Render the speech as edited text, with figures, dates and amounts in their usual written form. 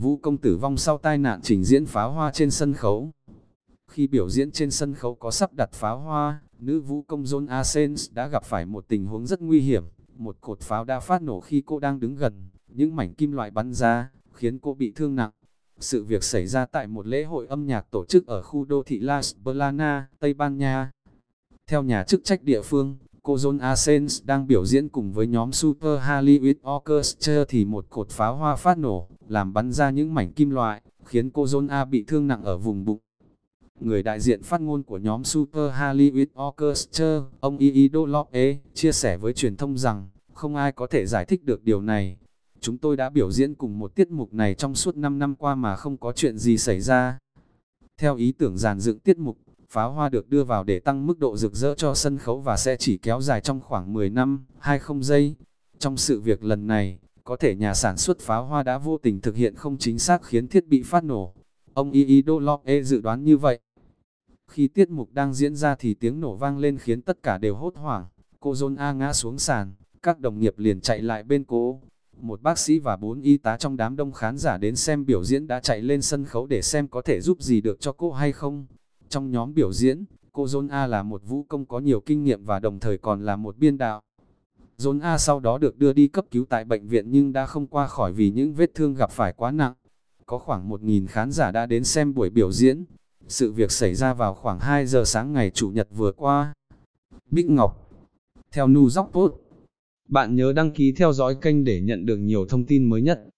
vũ công tử vong sau tai nạn trình diễn pháo hoa trên sân khấu. Khi biểu diễn trên sân khấu có sắp đặt pháo hoa, nữ vũ công John Asens đã gặp phải một tình huống rất nguy hiểm. Một cột pháo đã phát nổ khi cô đang đứng gần, những mảnh kim loại bắn ra, khiến cô bị thương nặng. Sự việc xảy ra tại một lễ hội âm nhạc tổ chức ở khu đô thị Las Blana, Tây Ban Nha. Theo nhà chức trách địa phương, cô John Asens đang biểu diễn cùng với nhóm Super Hollywood Orchestra thì một cột pháo hoa phát nổ, làm bắn ra những mảnh kim loại, khiến cô John A bị thương nặng ở vùng bụng. Người đại diện phát ngôn của nhóm Super Hollywood Orchestra, ông Ido Lopez, chia sẻ với truyền thông rằng, không ai có thể giải thích được điều này. Chúng tôi đã biểu diễn cùng một tiết mục này trong suốt 5 năm qua mà không có chuyện gì xảy ra. Theo ý tưởng dàn dựng tiết mục, pháo hoa được đưa vào để tăng mức độ rực rỡ cho sân khấu và sẽ chỉ kéo dài trong khoảng 10 năm, 20 giây. Trong sự việc lần này, có thể nhà sản xuất pháo hoa đã vô tình thực hiện không chính xác khiến thiết bị phát nổ. Ông Ido Lopez dự đoán như vậy. Khi tiết mục đang diễn ra thì tiếng nổ vang lên khiến tất cả đều hốt hoảng. Cô John A ngã xuống sàn, các đồng nghiệp liền chạy lại bên cô. Một bác sĩ và 4 y tá trong đám đông khán giả đến xem biểu diễn đã chạy lên sân khấu để xem có thể giúp gì được cho cô hay không. Trong nhóm biểu diễn, cô John A là một vũ công có nhiều kinh nghiệm và đồng thời còn là một biên đạo. John A sau đó được đưa đi cấp cứu tại bệnh viện nhưng đã không qua khỏi vì những vết thương gặp phải quá nặng. Có khoảng 1.000 khán giả đã đến xem buổi biểu diễn. Sự việc xảy ra vào khoảng 2 giờ sáng ngày Chủ nhật vừa qua. Bích Ngọc. Theo New York Post. Bạn nhớ đăng ký theo dõi kênh để nhận được nhiều thông tin mới nhất.